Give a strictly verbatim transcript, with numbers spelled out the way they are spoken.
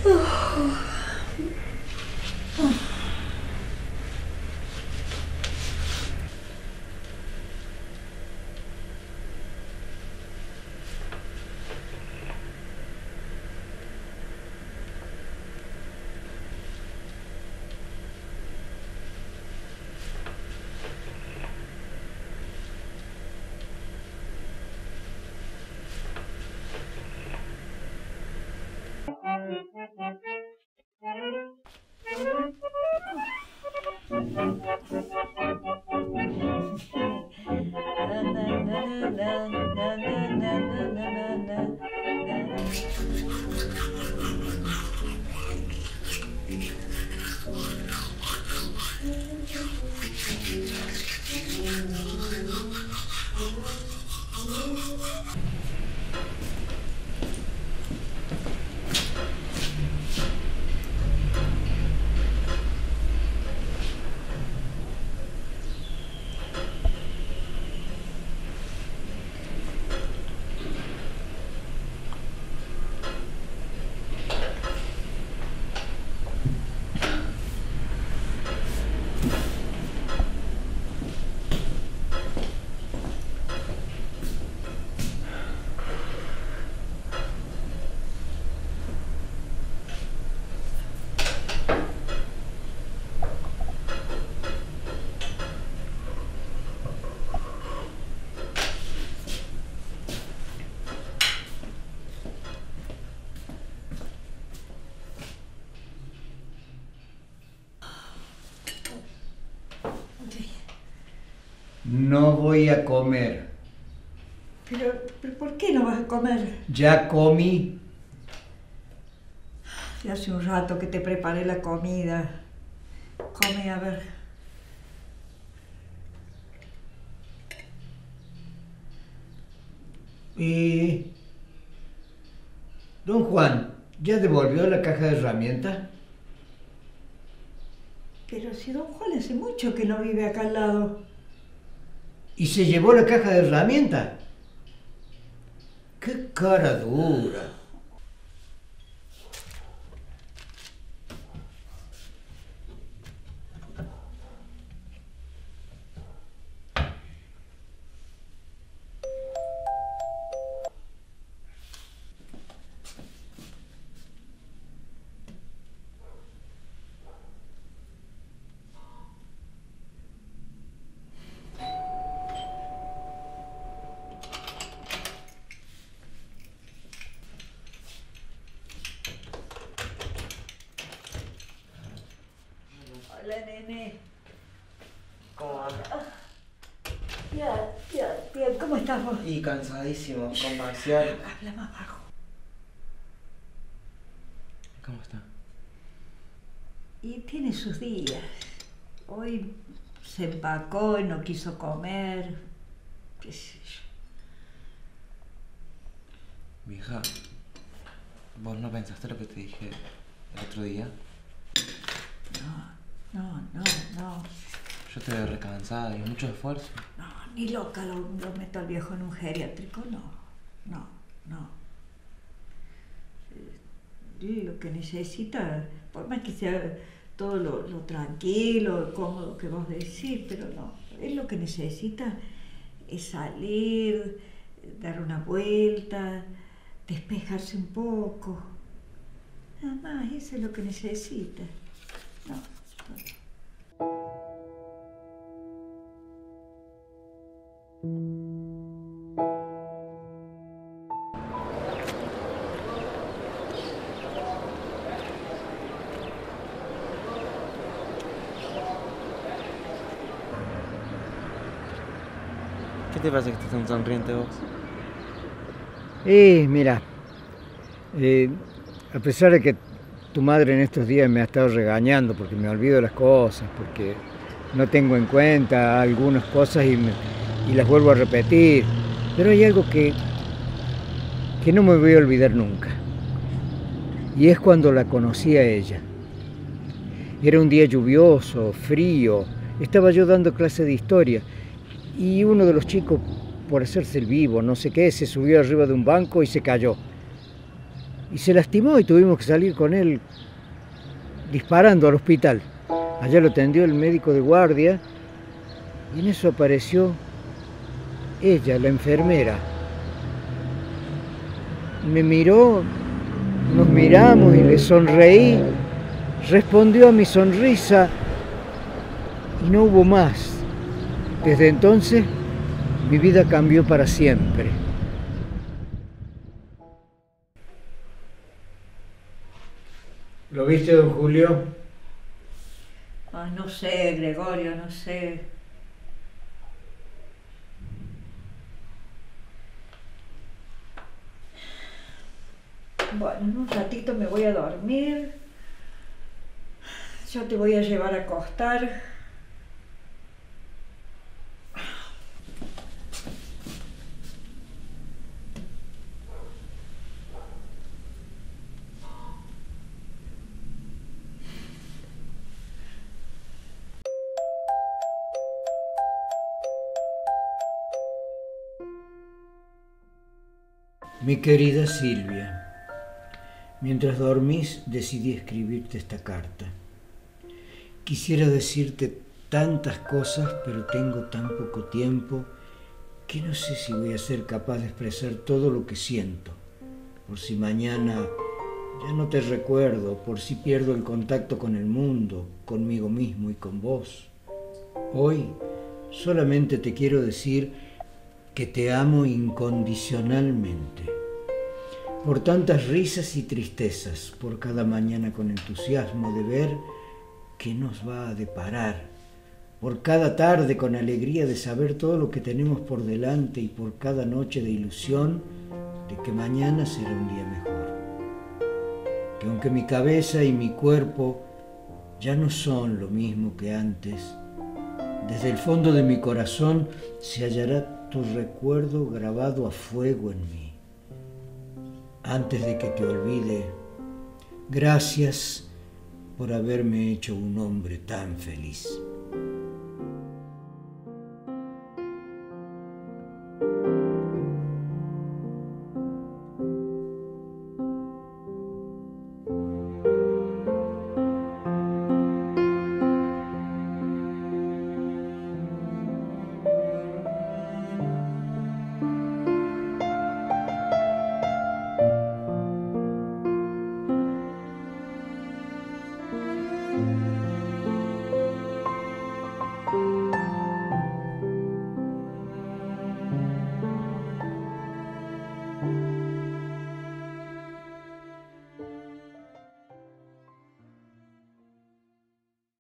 No voy a comer. Pero, pero, ¿por qué no vas a comer? Ya comí. Ya hace un rato que te preparé la comida. Come, a ver. ¿Y don Juan ya devolvió la caja de herramientas? Pero si don Juan hace mucho que no vive acá al lado. ¿Y se llevó la caja de herramientas? ¡Qué cara dura! Hola, nene. ¿Cómo anda? Ya, ya, bien. ¿Cómo estás vos? Y cansadísimo, con parcial. Habla más bajo. ¿Cómo está? Y tiene sus días. Hoy se empacó y no quiso comer. Qué sé yo. Vieja, ¿vos no pensaste lo que te dije el otro día? No, no, no, no. Yo te veo recansada y mucho esfuerzo. No, ni loca lo, lo meto al viejo en un geriátrico, no. No, no. Eh, Lo que necesita, por más que sea todo lo, lo tranquilo, cómodo que vos decís, pero no. Él lo que necesita es salir, dar una vuelta, despejarse un poco. Nada más, eso es lo que necesita. No, no. ¿Qué te pasa que estás tan sonriente vos? Y mira, eh, a pesar de que tu madre en estos días me ha estado regañando porque me olvido las cosas, porque no tengo en cuenta algunas cosas y, me, y las vuelvo a repetir, pero hay algo que, que no me voy a olvidar nunca. Y es cuando la conocí a ella. Era un día lluvioso, frío, estaba yo dando clase de historia y uno de los chicos, por hacerse el vivo, no sé qué, se subió arriba de un banco y se cayó. y se lastimó y tuvimos que salir con él disparando al hospital. Allá lo atendió el médico de guardia y en eso apareció ella, la enfermera. Me miró, nos miramos y le sonreí, respondió a mi sonrisa y no hubo más. Desde entonces mi vida cambió para siempre. ¿Lo viste, don Julio? Ah, no sé, Gregorio, no sé. Bueno, en un ratito me voy a dormir. Yo te voy a llevar a acostar. Mi querida Silvia, mientras dormís decidí escribirte esta carta. Quisiera decirte tantas cosas, pero tengo tan poco tiempo que no sé si voy a ser capaz de expresar todo lo que siento. Por si mañana ya no te recuerdo, por si pierdo el contacto con el mundo, conmigo mismo y con vos. Hoy solamente te quiero decir que te amo incondicionalmente. Por tantas risas y tristezas, por cada mañana con entusiasmo de ver qué nos va a deparar, por cada tarde con alegría de saber todo lo que tenemos por delante y por cada noche de ilusión de que mañana será un día mejor. Que aunque mi cabeza y mi cuerpo ya no son lo mismo que antes, desde el fondo de mi corazón se hallará tu recuerdo grabado a fuego en mí. Antes de que te olvide, gracias por haberme hecho un hombre tan feliz.